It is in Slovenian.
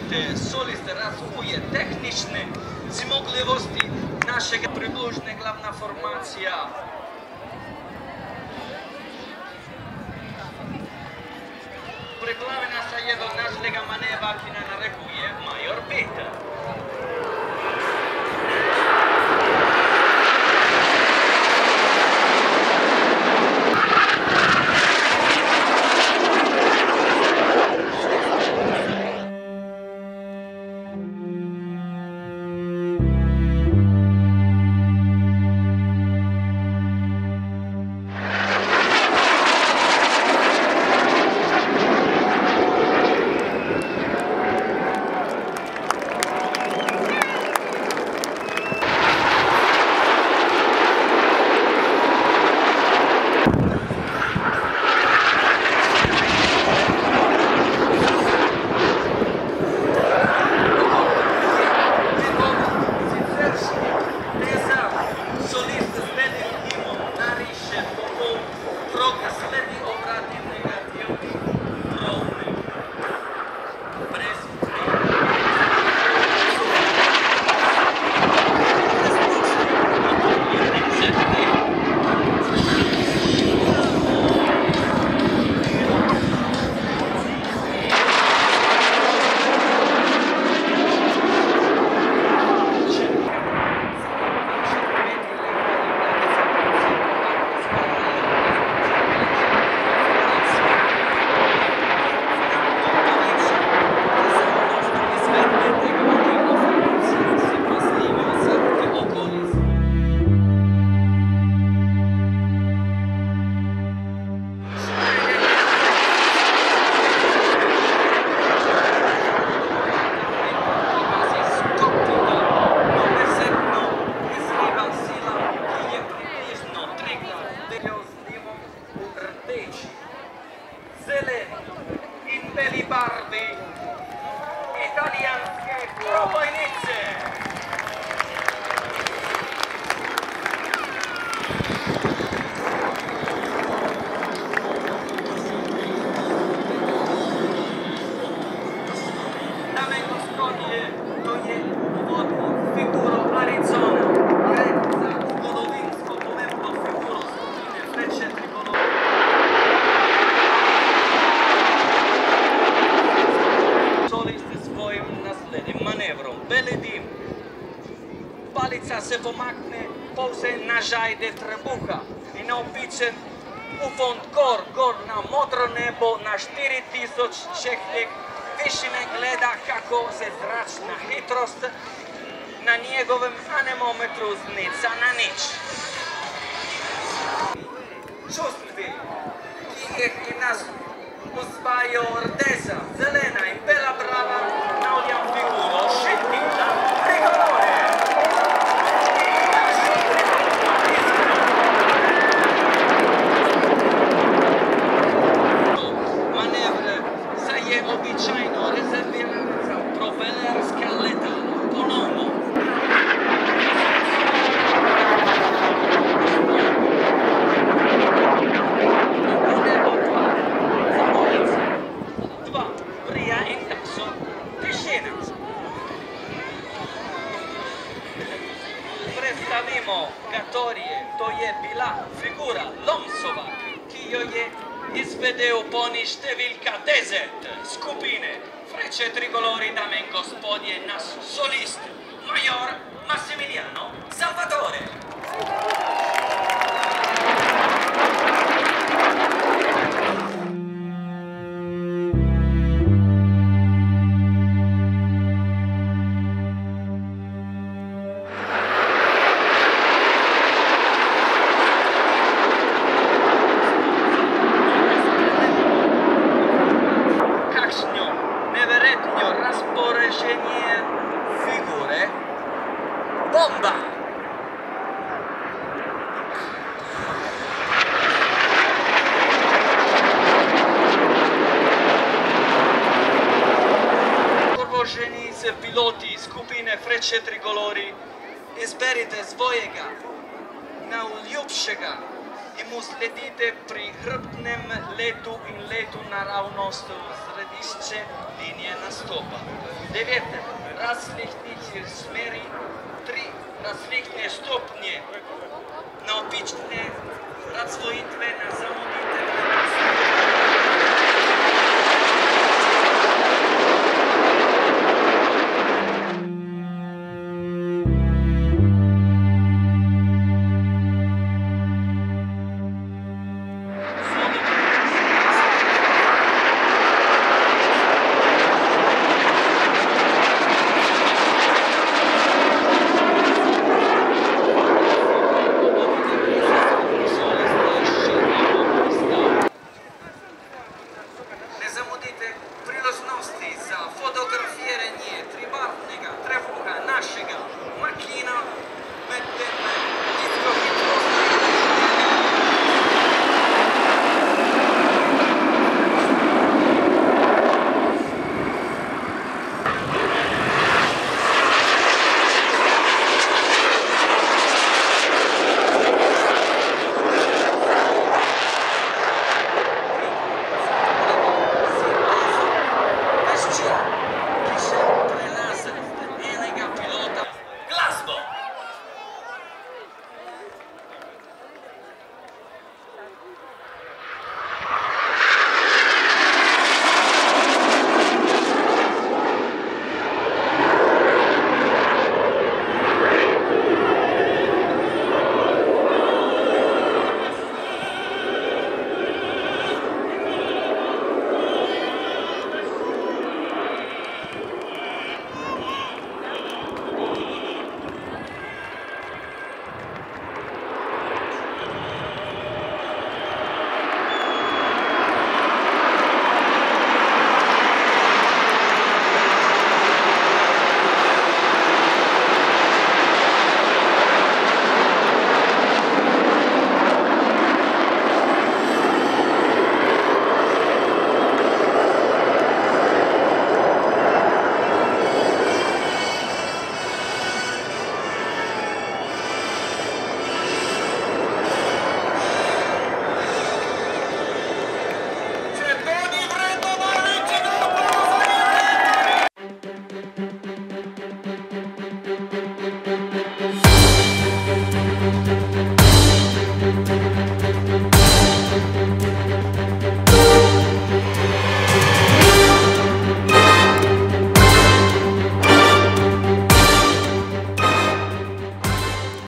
Solist razvuje tehnične zmogljivosti našega približne glavna formacija. Pripravljena se je do našega maneva, ki nam narekuje major Peter. Palica se pomakne povse nažaj de trebuha i naopičen u fond gor na modro nebo na 4000 čehljeg višine gleda kako se zračna hitrost na njegovem anemometru znica na nič. Čustvi, ki nas uzbajo rdeza, zelena in bela brava na odjam figuro šetnika Tricolori. Običajno rezervirana za propelerska letala. Ponovno. Dva. Prija in takso. Tišina. Predstavimo katorije. To je bila figura Lomsova, ki jo je izvedel poni številka 10 skupine Frecce Tricolori, dame in gospodje, naš solist, major Massimiliano Salvatore. Bomba! Prvoženi se piloti skupine Frecce Tricolori, izberite svojega najljubšega in mu sledite pri hrbtnem letu in letu naravnost sredi središče linije nastopa. 9. Razsvihniti smeri, 3. Razsvihne stopnje naopične razvojitve na zamudite.